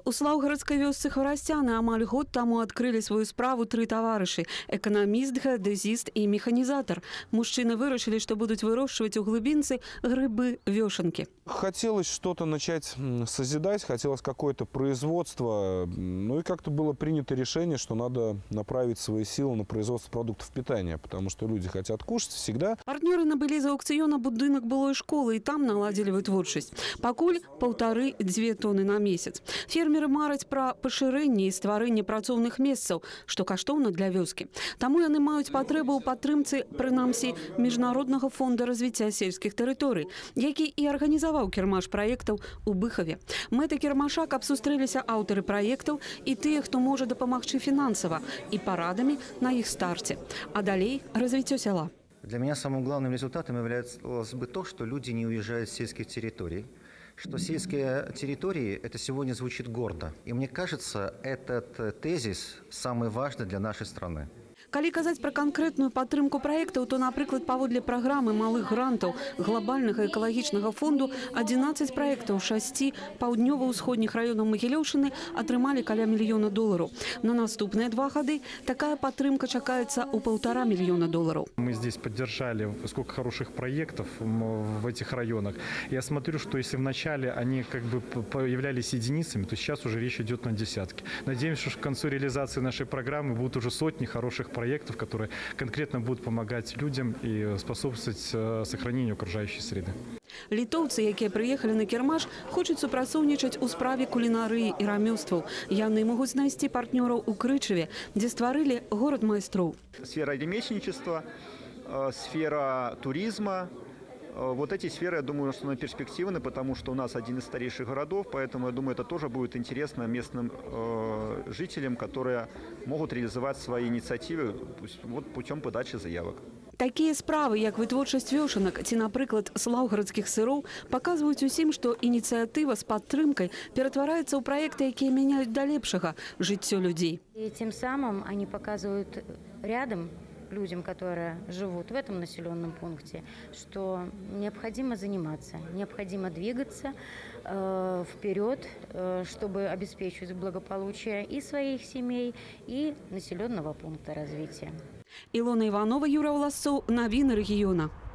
У Слаўгарадскай вёсцы Хварасцяны амаль год таму адкрылі сваю справу тры таварышы – эканаміст, геадэзіст і механізатор. Мужчыны вырашылі, што будуць вырошчваць у глыбінцы грибы вёшанкі. Хотелось что-то начать созидать, хотелось какое-то производство. Ну и как-то было принято решение, что надо направить свои силы на производство продуктов питания, потому что люди хотят кушать всегда. Партнеры набылі з аўкцыёна будынак былой школы і там наладзілі вытворчасць. Пакуль 1,5–2 тоны на месяц. Фермеры мараць пра пашырэнне і стварэнне працоўных месцаў, што каштоўна для вёскі. Таму яны маюць патрэбу ў падтрымцы, прынамсі, Міжнароднага фонда развіцця сельскіх тэрыторый, які і арганізаваў кірмаш праектаў у Быхаве. Мэта кірмаша, каб сустрэліся аўтары праектаў і тыя, хто можа дапамагчы фінансава і парадамі на іх старце. А далей развіццё сяла. Для меня самым главным результатом является бы то, что люди не уезжают с сельских территорий, что сельские территории – это сегодня звучит гордо. И мне кажется, этот тезис самый важный для нашей страны. Калі казаць пра канкрэтную падтрымку праектаў, то, напрыклад, паводле праграмы малых грантаў глобальнага экалагічнага фонду 11 праектаў 6 паўднёва-ўсходніх раёнаў Магілёўшчыны атрымалі каля $1 мільёна. На наступныя 2 гады такая падтрымка чакаецца ў $1,5 мільёна. Мы здесь поддержали сколько хороших проектов в этих районах. Я смотрю, что если вначале они как бы появлялись единицами, то сейчас уже речь идет на десятки. Надеемся, что к концу реализации нашей программы будут уже сотни хороших проектов, которые конкретно будут помогать людям и способствовать сохранению окружающей среды. Літоўцы, якія прыехалі на кірмаш, хочуць супрацоўнічаць у справе кулінарыі і рамёстваў. Яны могуць знайсці партнёраў у Крычаве, дзе стварылі горад майстроў. Сфера ремесленничества, сфера туризма. Вот эти сферы, я думаю, что перспективны, потому что у нас один из старейших городов, поэтому, я думаю, это тоже будет интересно местным жителям, которые могут реализовать свои инициативы вот путем подачи заявок. Такія справы, як вытворчасць вёшанак ці, напрыклад, слаўгарадскіх сыроў, паказваюць усім, што ініцыятыва з падтрымкай ператвараецца ў праекты, якія мяняюць да лепшага жыццё людзей. И тем самым они показывают рядом людям, которые живут в этом населенном пункте, что необходимо заниматься, необходимо двигаться вперед, чтобы обеспечивать благополучие и своих семей, и населенного пункта развития. Илона Иванова, Юра Власцоў, навіны рэгіёна.